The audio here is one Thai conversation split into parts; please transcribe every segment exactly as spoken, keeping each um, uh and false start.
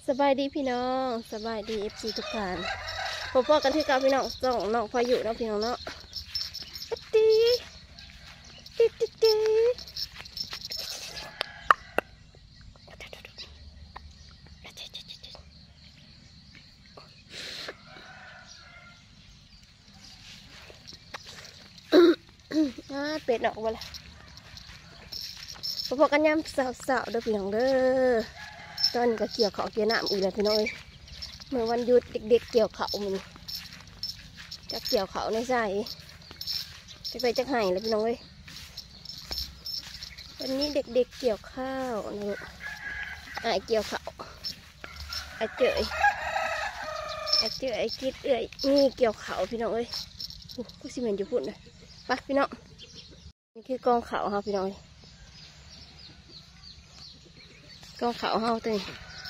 สบายดีพี่น้องสบายดีเอฟซีทุกท่านพบกันที่เก่าพี่น้องส่องน้องพายุแล้วพี่น้องเนาะตีตีตีตีเป็ดออกมาละพบกันยามสาวๆเด้อพี่น้องเด้อตอนนี้ก็เกี่ยวเขาเกี่ยวน้ำอีกแล้วพี่น้องเมื่อวันหยุดเด็กๆเกี่ยวเขามันจะเกี่ยวเขาในใส่จะไปจะไห้แล้วพี่น้องเอ้ยวันนี้เด็กๆเกี่ยวข้าวนะลูกไอ้เกี่ยวเขาไอ้เจยไอ้เจยไอ้คิดเอ้ยนี่เกี่ยวเขาพี่น้องเอ้ยกูสิเมนจะพูดเลยไปพี่น้องนี่คือกองเขาครับพี่น้องกองเขาเฮาตัวนี้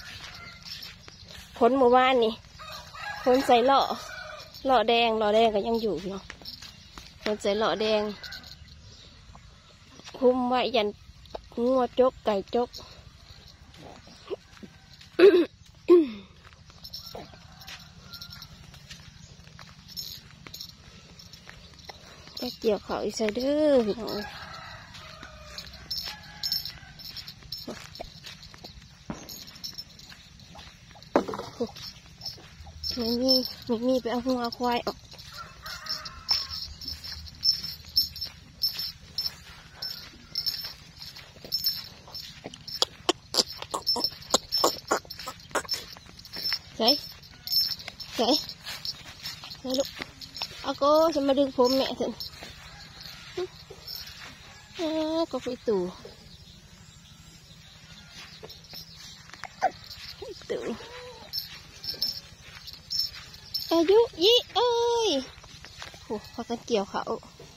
พ้นหมู่บ้านนี่พ้นใส่หล่อหล่อแดงหล่อแดงก็ยังอยู่พี่น้องพ้นใส่หล่อแดงคุมไว้ยันงัวจกไก่จกจะเกี่ยวเขาอีไซเดอร์พี่น้องไม่มีไม่มีไปเอาหัวควายออกใส่ใส่ใส่ลูกเอาก็จะมาดึงผมแม่สิอ่าก็ไปตู่ตู่อายุยี่เอ้ยโหพากันเกี่ยวเขา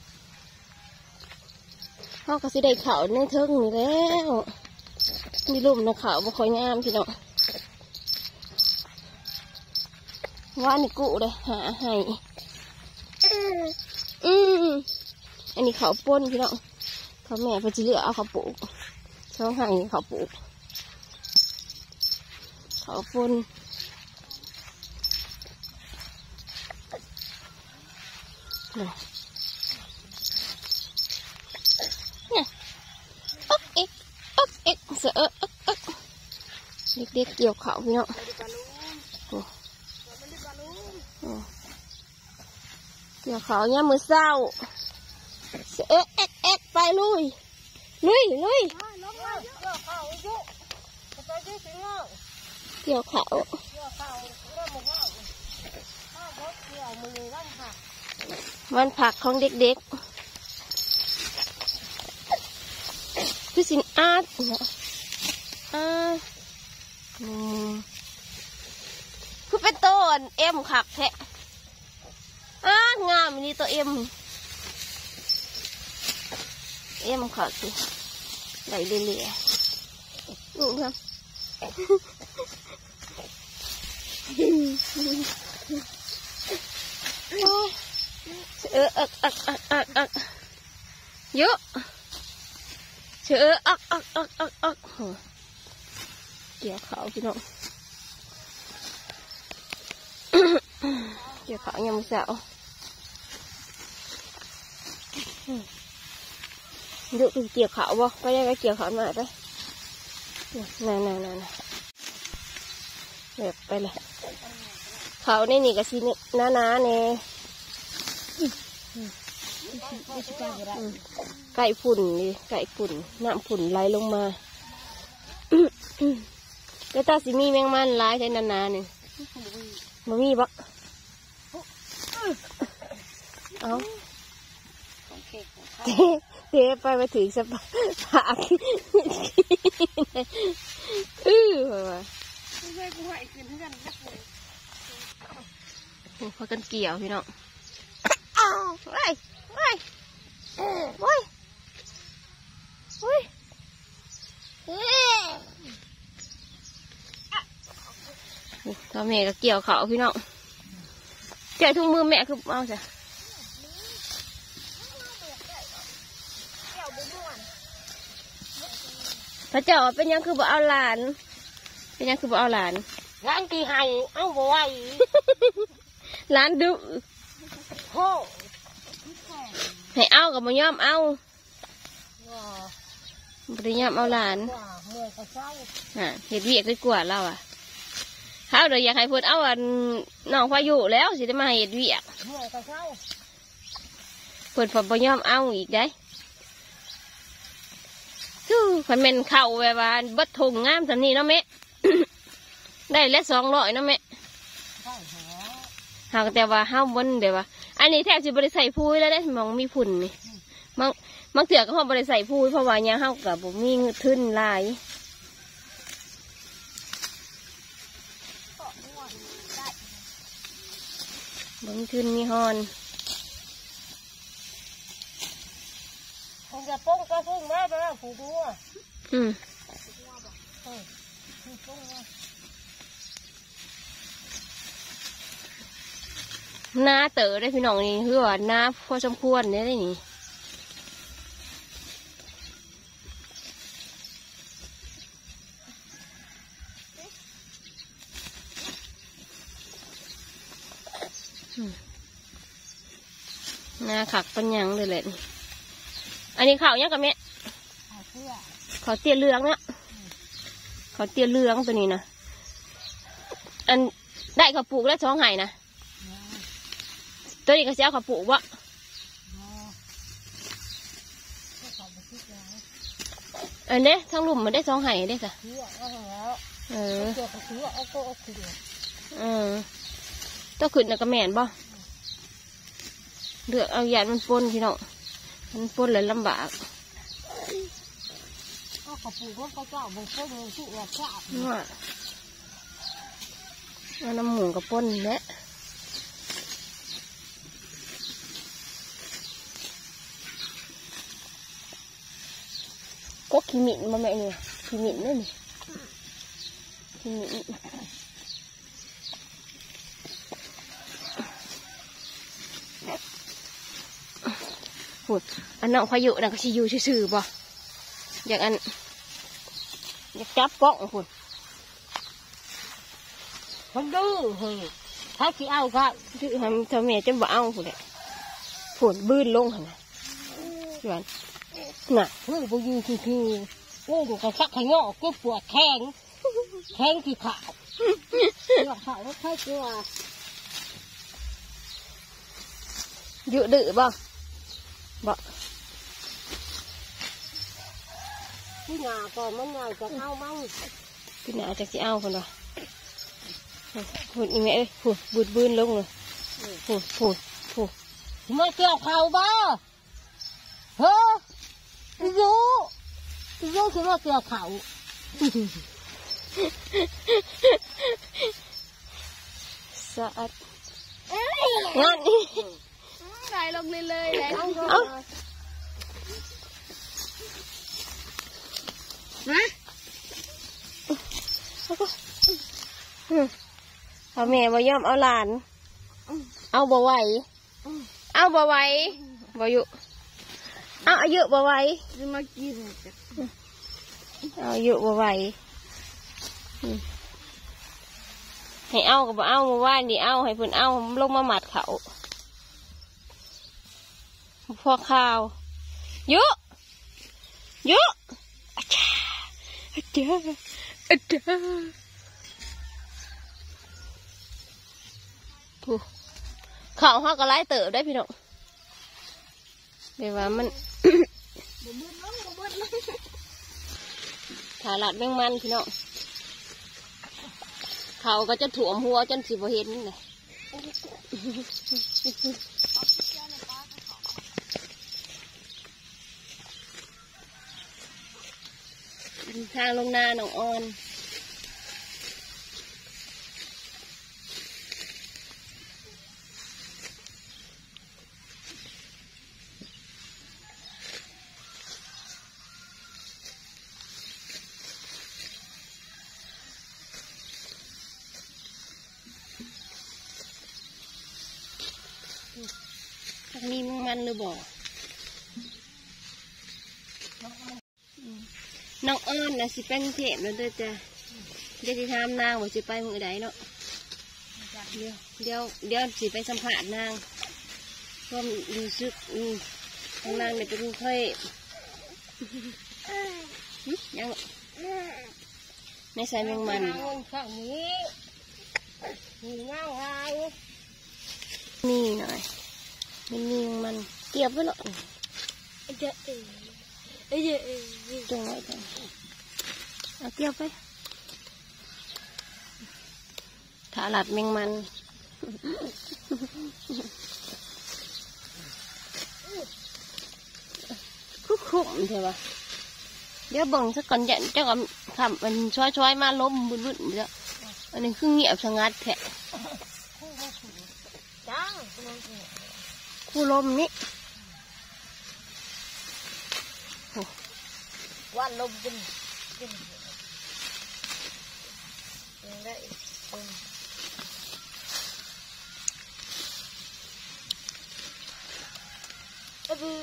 เขาก็สิได้เขาในเทิงนี่แล้วนี่ลุ่มนะเขาบ่ค่อยงามพี่น้องว่านี่กูเลยหาให้อืมอันนี้เขาป้นพี่น้องเขาแม่พอจะเลือกเอาเขาปลูกช่องให้เขาปลูกเขาป้นเนี่ยอ๊อกเอ็กอ๊อกเอ็กเสืออ๊อกอ๊อกเด็กๆเกี่ยวเขาพี่น้องเกี่ยวเขาเนี่ยมือเศร้าเสือเอ็กเอ็กไปลุยลุยลุยเกี่ยวเขามันผักของเด็กๆคือสินอาร์ตอ่าคือเป็นต้นเอ็มขักแทะอ่างามนี่ตัวเอ็มเอ็มขักสิไหลเลี่ยๆดูครับเอออักอักอักอักอักเยอะเชื่ออักอักอักอักอักเกี่ยวเขาพี่น้องเกี่ยวเขายังไม่เสาดูดูเกี่ยวเขาบ่ไปยังไงเกี่ยวเขามาไปนั่นนั่นนั่นแบบไปเลยเขาในนี่ก็สิน้าน้าเนี่ยไก่ฝุ่นนี่ไก่ฝุ่นน้ำฝุ่นไหลลงมาแล้วตาสิมีแมงมันไหลใช้นานๆนี่มันมีบักเอาเทไปไปถึงสะพานอือว่ะพอกันเกี่ยวพี่น้องไปไปไปไปตอนแม่ก็เกี่ยวเขาพี่น้องเกี่ยวทุ่งมือแม่คือเอาจ้ะพระเจ้าเป็นยังคือบ่เอาหลานเป็นยังคือบ่เอาหลานร้านที่ให้เอาบ่ไหวร้านดุโอ้ให้เอากับมาย่อมเอาบริยามเอาหลานอ่ะเห็ดเวียกได้กว่าเราอ่ะเขาเดี๋ยวอยากให้เพื่อนเอาอันน้องพายุแล้วสิได้มาเห็ดเวียกเพื่อนฝนบริยามเอาอีกได้คือคนเป็นเข่าแบบว่าบัดทงงามสันนี่เนาะแม่ ได้แล้วสองร้อยเนาะแม่หากแต่ว่าห้าวบนเดี๋ยวว่าอันนี้แทบจะบริใส่พูยแล้วได้มองมีฝุ่นนี่มังมังเถื่อก็เขาบริใส่พูยเพราะว่าเนี่ยห้าวกับผมมีทึ้นลายบังทึ้นมีฮอนคงจะป้องก็พุ่งแม่ไปแล้วผูกตัวอืมหน้าเต๋อได้พี่น้องนี่คือว่าหน้าพอสมควรเนี่ยได้นี่หน้าขักปัญญังเลยแหละนี่อันนี้ข้าวยังกับแม่ข้าวเตี้ยเหลืองเนี่ยข้าวเตี้ยเหลืองตัวนี้นะอันได้ข้าวปลูกแล้วท้องไห้นะตัวนี้ก็เสียข้าวปลูกวะอันนี้ทั้งลุ่มมันได้ท้องไห้ได้ค่ะเออเออต้องขึ้นนะกระแมนบ่เลือกเอาหยาดมันปนพี่น้องมันปนเลยลำบากก็ขปูก็เขาเจ้าบางคนมันสุกว่าข้าวว่าเอาน้ำหมูกับปนเนี่ยก็ขี้หมิ่นมาแม่เนี่ยขี้หมิ่นนี่นี่ขี้หมิ่นพูดอันน้องพายุนะก็ชิยูซื่อๆบ่อยากอันอยากจับกล้องพูดคนดูเฮ้ยถ้าขี้เอาก็ดื้อทำทำเมียจะบ่เอาพูดเลยพูดบื้นลงขนาดหวานน่ะเฮ้ยบุยูคือคือโอ้ดูกระชักขยอก็ปวดแข้งแข้งที่ขาปวดขาแล้วใช่ตัวอยู่ดื้อบ่บ่พี่นาก่อนมันใหญ่จะเอามั่งพี่นาจะสิเอาคนวะพูดอีแม่เอ้ยพูดบูดบื้นลงเลยพูดพูดพูดมันเกี่ยวเข่าบ้าเฮ้ยยูยูคือว่าเกี่ยวเข่าสะอาดงั้นไหลลงเลยเลยเลยเอานะเอาแม่บ่ยอมเอาหลานเอาบ่ไหวเอาบ่ไหวบ่อยู่เอาอายุบ่ไหวจะมากินเอาอายุบ่ไหวให้เอากับบ่เอามาว่านี่เอาให้เพิ่นเอาลงมาหมัดเขาพอข้าวยุยุอาจารย์อาจารย์อาจารย์ผู้ข้าวห้าก็ไล่เติบได้พี่น้องเดี๋ยวว่ามันถาลัดแมงมันพี่น้องเขาก็จะถ่วมหัวจนสิบเห็นนี่แหละทางลงนาหนองออนมีมันหรือบ่น้องอ้อนนะสิเป็นเทพแล้วเด้อจ้ะเดี๋ยวจะทำนางว่าจะไปมือใดเนาะเดี๋ยวเดี๋ยวเดี๋ยวสิไปสัมผัสนางก็รู้สึกอืมทางนางเนี่ยเป็นค่อยยังในสายแมงมันข้างนี้มีเงาไงนี่หน่อยมันมีมันเกี่ยวไว้หรอกเจ๊เอ๋เจ๊เอ๋จงไว้ก่อนเอาเกี่ยวไปถาหลัดแมงมันคุกคุ่มใช่ปะเดี๋ยวบ่งสักก่อนยันเจ้าก็ทำมันช่วยๆมาล้มบุญๆเดี๋ยวอันนี้คือเงียบชะงัดแทะคู่ลมนี่ว่าลมกินกินยังได้อะบู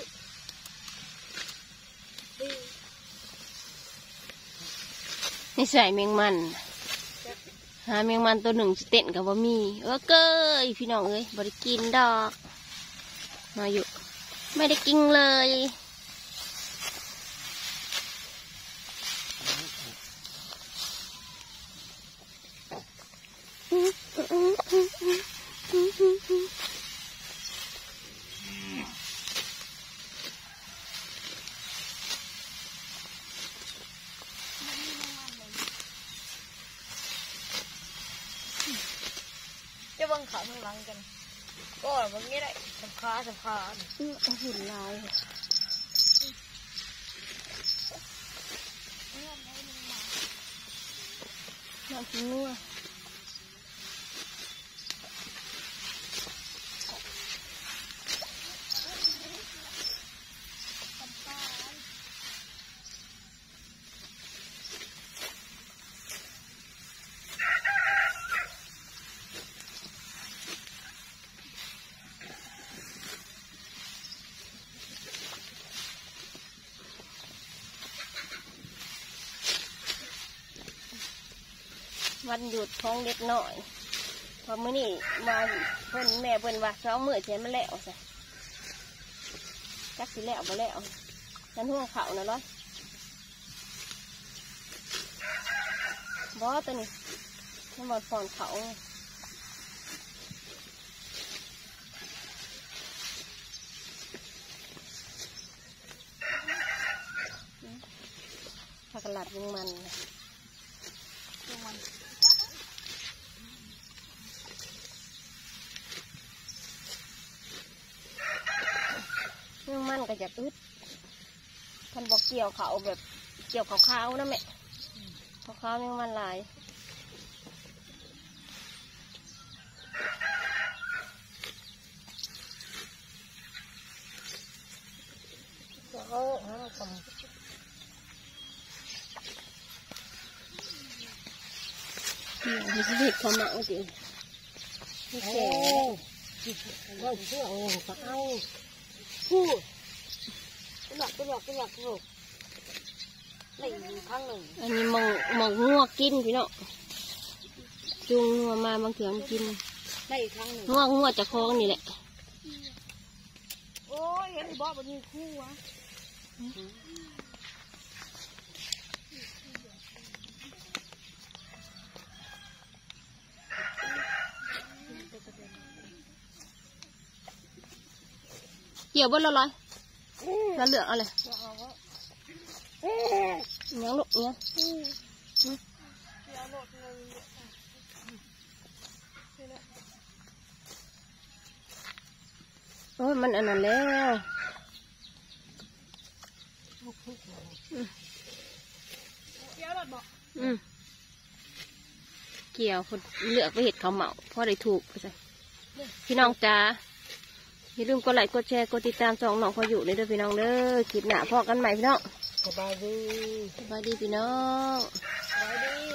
นี่ใส่แมงมันหาแมงมันตัวหนึ่งเต้นกับว่ามีเออเกยพี่น้องเอ้ยบริกินดอกมาอยู่ไม่ได้กินเลยจะบังขาข้างหลังกันก็แบบนี้ได้สำคัญสำคัญอือเอาหุ่นลายน้ำกินนัววันหยุดของเด็กหน่อยพอมื้อนี้มาเพิ่นแม่เพิ่นว่าสองมื้อเช้ามันแล้วใส่จักสิแล้วบ่แล้วฉันห่วงเขาน่ะร้อยบ่ตัวนี้มันหมดผ่อนเขาผักกาดยิงมันยังมันก็จะอึดท่านบอกเกี่ยวเขาแบบเกี่ยวขาวๆนะแม่ขาวๆยังมันลายเขาเขาทำนี่คือเห็ดความหนักจริงโอ้โหว่าเชื่อโอ้ก็เอาพูดเป็นหลักเป็นหลักเป็นหลักลูกหนึ่งครั้งหนึ่งอันนี้มองมองงัวกินพี่เนาะจุงงัวมาบางเถื่อนกินได้อีกครั้งหนึ่งงัวงัวจะคล้องนี่แหละโอ้ยเห็นบอกมันมีคู่วะเกี่ยวบนละลอยแล้วเหลืองอะไรยังลูกยังโอ้ยมันอันนั้นแล้วอืมเกี่ยวคนเลือกไปเห็ดเขาเหมาเพราะได้ถูกพี่น้องจ้าอย่าลืมกดไลค์กดแชร์กดติดตามช่องน้องพออยู่เลยเด้อพี่น้องเด้อคลิปหน้าพอกันใหม่พี่น้องสบายดีสบายดีพี่น้องสบายดี